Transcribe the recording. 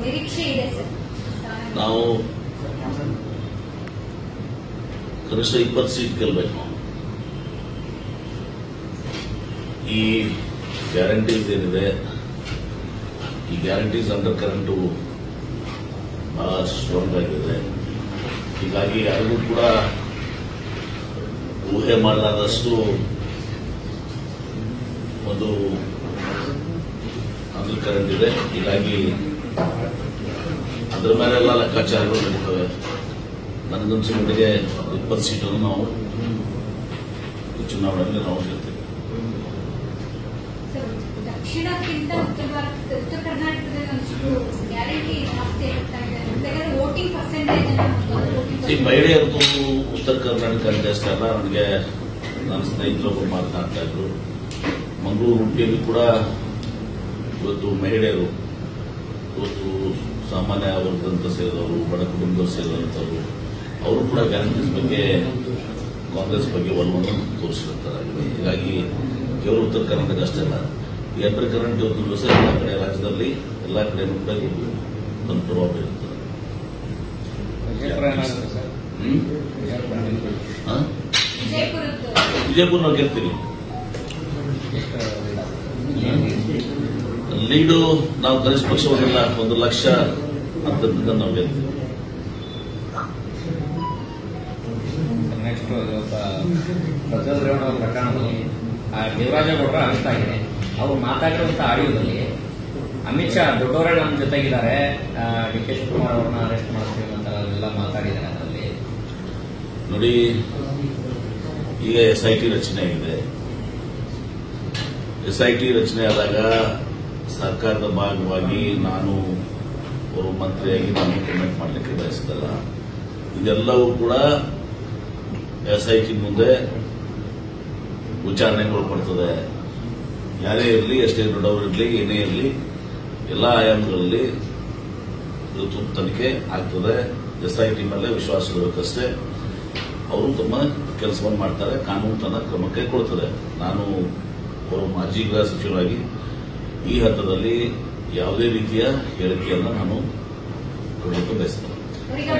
ನಿರೀಕ್ಷೆ ಇದೆ ಸರ್? ನಾವು ಕನಿಷ್ಠ 20 ಸೀಟ್ ಗೆಲ್ಲಬೇಕು. ಈ ಗ್ಯಾರಂಟೀಸ್ ಏನಿದೆ, ಈ ಗ್ಯಾರಂಟೀಸ್ ಅಂಡರ್ ಕರೆಂಟು ಬಹಳ ಸ್ಟ್ರಾಂಗ್ ಆಗಿದೆ. ಹೀಗಾಗಿ ಯಾರಿಗೂ ಕೂಡ ಊಹೆ ಮಾಡಲಾದಷ್ಟು ಒಂದು ಅಂಡರ್ ಕರೆಂಟ್ ಇದೆ. ಹೀಗಾಗಿ ಅದರ ಮೇಲೆಲ್ಲ ಲೆಕ್ಕಾಚಾರಗಳು ನಡೀತವೆ. ನನಗನ್ಸೋ ಮಟ್ಟಿಗೆ 20 ಸೀಟನ್ನು ನಾವು ಚುನಾವಣೆಯಲ್ಲಿ ನಾವು ಗೆಲ್ತೀವಿ. ದಕ್ಷಿಣಕ್ಕಿಂತ ಉತ್ತರ ಕರ್ನಾಟಕದಲ್ಲಿ ಒಂದಿಷ್ಟು ಗ್ಯಾರಂಟಿ ಜಾಸ್ತಿ ಆಗ್ತಾ ಇದೆ. ವೋಟಿಂಗ್ ಪರ್ಸೆಂಟೇಜ್ ಮಹಿಳೆಯರದು ಉತ್ತರ ಕರ್ನಾಟಕ ಜಾಸ್ತಿ ಅಲ್ಲ. ನನಗೆ ನನ್ನ ಸ್ನೇಹಿತರೊಬ್ಬರು ಮಾತನಾಡ್ತಾ ಇದ್ರು, ಮಂಗಳೂರು ಉಡುಪಿಯಲ್ಲಿ ಕೂಡ ಇವತ್ತು ಮಹಿಳೆಯರು, ಇವತ್ತು ಸಾಮಾನ್ಯ ವರ್ಗದಂತ ಸೇರಿದವರು, ಬಡ ಕುಟುಂಬದವರು ಸೇರಿದಂಥವರು, ಅವರು ಕೂಡ ಗ್ಯಾರಂಟೀಸ್ ಬಗ್ಗೆ, ಕಾಂಗ್ರೆಸ್ ಬಗ್ಗೆ ಒಲವನ್ನು ತೋರಿಸಿರುತ್ತಾರೆ. ಹೀಗಾಗಿ ಕೇವಲ ಉತ್ತರ ಕರ್ನಾಟಕ ಅಷ್ಟೇ ಅಲ್ಲ, ಈ ಅಂಡರ್ ಕರೆಂಟ್ ಇವತ್ತು ದಿವಸ ಎಲ್ಲ ಕಡೆ ರಾಜ್ಯದಲ್ಲಿ ಎಲ್ಲ ಕಡೆಯೂ ಕೂಡ ಒಂದು ಪ್ರಭಾವ ಬೀರುತ್ತದೆ. ವಿಜಯಪುರ ನಾವು ಗೆಲ್ತೀವಿ. ಲೀಡು ನಾವು ಕನಿಷ್ಠ ಪಕ್ಷ 1 ಲಕ್ಷ ಅಂತದಿಂದ ನಾವು ಗೆಲ್ತೀವಿ. ನೆಕ್ಸ್ಟ್ ಪ್ರಜ್ವಲ್ ರೇವಣ್ಣ ಅವರ ಪ್ರಕರಣದಲ್ಲಿ ದೇವರಾಜೇಗೌಡರ ಅರೆಸ್ಟ್ ಆಗಿದೆ. ಅವರು ಮಾತಾಡಿರುವಂತಹ ಆಡಿಯೋದಲ್ಲಿ ಅಮಿತ್ ಶಾ ದೊಡ್ಡವರೇ ನಮ್ಮ ಜೊತೆಗಿದ್ದಾರೆ, ಡಿ ಕೆ ಶಿವಕುಮಾರ್ ಅವರನ್ನ ಅರೆಸ್ಟ್ ಮಾಡ್ತೀವಿ ಅಂತ ಎಲ್ಲ ಮಾತಾಡಿದ್ದಾರೆ. ಅದರಲ್ಲಿ ನೋಡಿ, ಈಗ SIT ರಚನೆ ಆಗಿದೆ. SIT ರಚನೆ ಆದಾಗ ಸರ್ಕಾರದ ಭಾಗವಾಗಿ ನಾನು ಅವರು ಮಂತ್ರಿಯಾಗಿ ನಾನು ಕಮೆಂಟ್ ಮಾಡಲಿಕ್ಕೆ ಬಯಸಿದಲ್ಲ. ಇದೆಲ್ಲವೂ ಕೂಡ SIT ಮುಂದೆ ವಿಚಾರಣೆಗೊಳಪಡ್ತದೆ. ಯಾರೇ ಇರಲಿ, ಎಷ್ಟೇ ದೊಡ್ಡವರಿರಲಿ, ಏನೇ ಇರಲಿ, ಎಲ್ಲ ಆಯಾಮಗಳಲ್ಲಿ ಇವತ್ತು ತನಿಖೆ ಆಗ್ತದೆ. SIT ಮೇಲೆ ವಿಶ್ವಾಸ ಇರಬೇಕಷ್ಟೇ. ಅವರು ತಮ್ಮ ಕೆಲಸವನ್ನು ಮಾಡ್ತಾರೆ, ಕಾನೂನು ತನ್ನ ಕ್ರಮ ಕೈಗೊಳ್ಳುತ್ತದೆ. ನಾನು ಅವರು ಮಾಜಿ ಗೃಹ ಸಚಿವರಾಗಿ ಈ ಹಂತದಲ್ಲಿ ಯಾವುದೇ ರೀತಿಯ ಹೇಳಿಕೆಯನ್ನು ನಾನು ಕೊಡಲಿಕ್ಕೆ ಬಯಸ್ತೇನೆ.